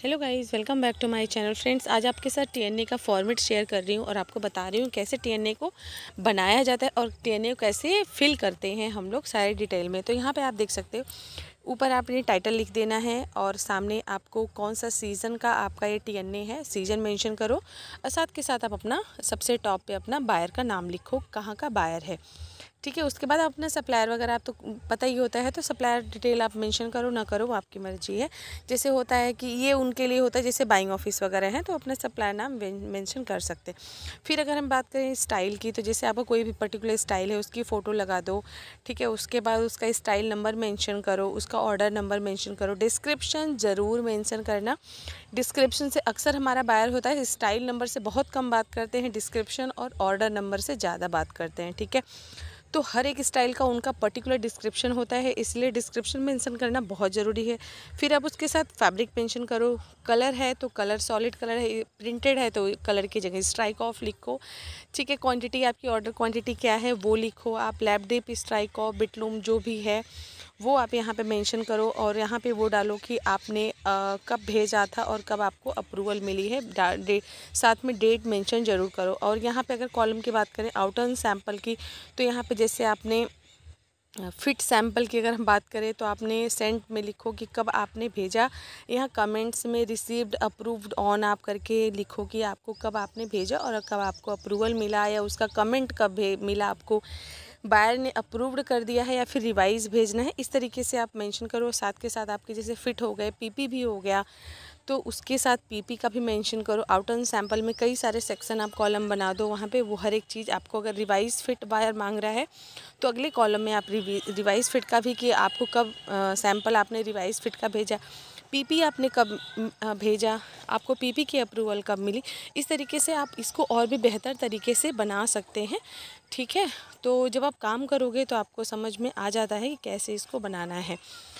Hello guys, welcome back to my channel. Friends, आज आपके साथ टीएनए का फॉर्मेट शेयर कर रही हूँ और आपको बता रही हूँ कैसे टीएनए को बनाया जाता है और टीएनए को कैसे फिल करते हैं हम लोग सारे डिटेल में। तो यहाँ पे आप देख सकते हो, ऊपर आपने टाइटल लिख देना है और सामने आपको कौन सा सीज़न का आपका ये टीएनए है, सीज़न मेंशन करो और साथ के साथ आप अपना सबसे टॉप पे अपना बायर का नाम लिखो, कहाँ का बायर है। ठीक है, उसके बाद आप अपना सप्लायर वगैरह आप तो पता ही होता है, तो सप्लायर डिटेल आप मेंशन करो ना करो वो आपकी मर्जी है। जैसे होता है कि ये उनके लिए होता है, जैसे बाइंग ऑफिस वगैरह हैं तो अपना सप्लायर नाम मेंशन कर सकते हैं। फिर अगर हम बात करें स्टाइल की, तो जैसे आपका कोई भी पर्टिकुलर स्टाइल है उसकी फ़ोटो लगा दो। ठीक है, उसके बाद उसका स्टाइल नंबर मेंशन करो, उसका ऑर्डर नंबर मेंशन करो। डिस्क्रिप्शन ज़रूर मेंशन करना। डिस्क्रिप्शन से अक्सर हमारा बायर होता है स्टाइल नंबर से बहुत कम बात करते हैं, डिस्क्रिप्शन और ऑर्डर नंबर से ज़्यादा बात करते हैं। ठीक है, तो हर एक स्टाइल का उनका पर्टिकुलर डिस्क्रिप्शन होता है, इसलिए डिस्क्रिप्शन मेंशन करना बहुत ज़रूरी है। फिर आप उसके साथ फैब्रिक मेंशन करो। कलर है तो कलर सॉलिड कलर है, प्रिंटेड है तो कलर की जगह स्ट्राइक ऑफ लिखो। ठीक है, क्वांटिटी आपकी ऑर्डर क्वांटिटी क्या है वो लिखो। आप लैब डिप, स्ट्राइक ऑफ, बिटलूम जो भी है वो आप यहाँ पे मेंशन करो और यहाँ पे वो डालो कि आपने कब भेजा था और कब आपको अप्रूवल मिली है। साथ में डेट मेंशन ज़रूर करो। और यहाँ पे अगर कॉलम की बात करें आउटर्न सैंपल की, तो यहाँ पे जैसे आपने फिट सैंपल की अगर हम बात करें तो आपने सेंट में लिखो कि कब आपने भेजा। यहाँ कमेंट्स में रिसीव्ड, अप्रूव्ड, ऑन आप करके लिखो कि आपको कब आपने भेजा और कब आपको अप्रूवल मिला या उसका कमेंट कब मिला, आपको बायर ने अप्रूव्ड कर दिया है या फिर रिवाइज़ भेजना है। इस तरीके से आप मेंशन करो। साथ के साथ आपके जैसे फ़िट हो गए, पीपी भी हो गया तो उसके साथ पीपी का भी मेंशन करो। आउटर्न सैंपल में कई सारे सेक्शन आप कॉलम बना दो, वहाँ पे वो हर एक चीज़ आपको, अगर रिवाइज फिट बायर मांग रहा है तो अगले कॉलम में आप रिवाइज फिट का भी कि आपको कब सैंपल आपने रिवाइज फिट का भेजा, पीपी आपने कब भेजा, आपको पीपी की अप्रूवल कब मिली। इस तरीके से आप इसको और भी बेहतर तरीके से बना सकते हैं। ठीक है, तो जब आप काम करोगे तो आपको समझ में आ जाता है कि कैसे इसको बनाना है।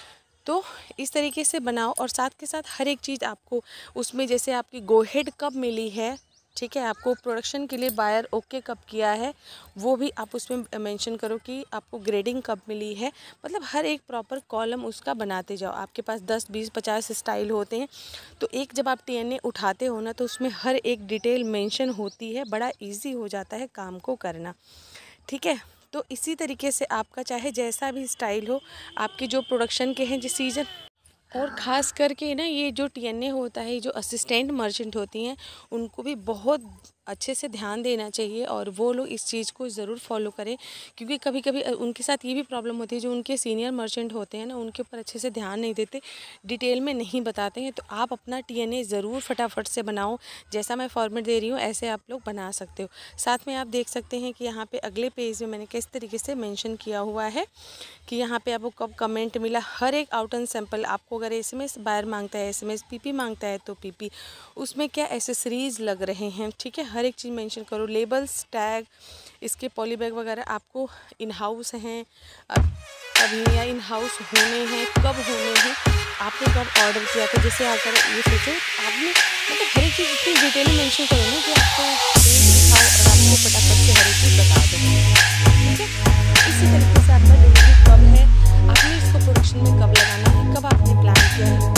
तो इस तरीके से बनाओ और साथ के साथ हर एक चीज़ आपको उसमें, जैसे आपकी गो हेड कब मिली है, ठीक है, आपको प्रोडक्शन के लिए बायर ओके कब किया है वो भी आप उसमें मेंशन करो कि आपको ग्रेडिंग कब मिली है। मतलब हर एक प्रॉपर कॉलम उसका बनाते जाओ। आपके पास 10, 20, 50 स्टाइल होते हैं तो एक जब आप टीएनए उठाते हो ना तो उसमें हर एक डिटेल मेंशन होती है, बड़ा ईजी हो जाता है काम को करना। ठीक है, तो इसी तरीके से आपका चाहे जैसा भी स्टाइल हो, आपके जो प्रोडक्शन के हैं जिस सीज़न, और ख़ास करके ना ये जो टीएनए होता है, जो असिस्टेंट मर्चेंट होती हैं उनको भी बहुत अच्छे से ध्यान देना चाहिए और वो लोग इस चीज़ को ज़रूर फॉलो करें, क्योंकि कभी कभी उनके साथ ये भी प्रॉब्लम होती है, जो उनके सीनियर मर्चेंट होते हैं ना उनके ऊपर अच्छे से ध्यान नहीं देते, डिटेल में नहीं बताते हैं। तो आप अपना टीएनए ज़रूर फटाफट से बनाओ, जैसा मैं फॉर्मेट दे रही हूँ ऐसे आप लोग बना सकते हो। साथ में आप देख सकते हैं कि यहाँ पर अगले पेज में मैंने किस तरीके से मैंशन किया हुआ है कि यहाँ पे आपको कब कमेंट मिला। हर एक आउटर्न सैंपल आपको, अगर एसएमएस बायर मांगता है एसएमएस, पीपी मांगता है तो पीपी, उसमें क्या एसेसरीज लग रहे हैं। ठीक है, हर एक चीज़ मेंशन करो। लेबल्स, टैग, इसके पॉली बैग वगैरह आपको इन हाउस हैं अभी या इन हाउस होने हैं, कब होने हैं, आपने कब ऑर्डर किया था। जैसे आकर ये सोचो आपने, मतलब हर एक चीज़ इतनी डिटेल में मेंशन करो ना कि आपको दिखाओ और आपको फटाफट से हर एक चीज़ बता दो। ठीक है, इसी तरीके से आपका डिलीवरी कब है, आपने इसको प्रोडक्शन में कब लगाना है, कब आपने प्लान किया है,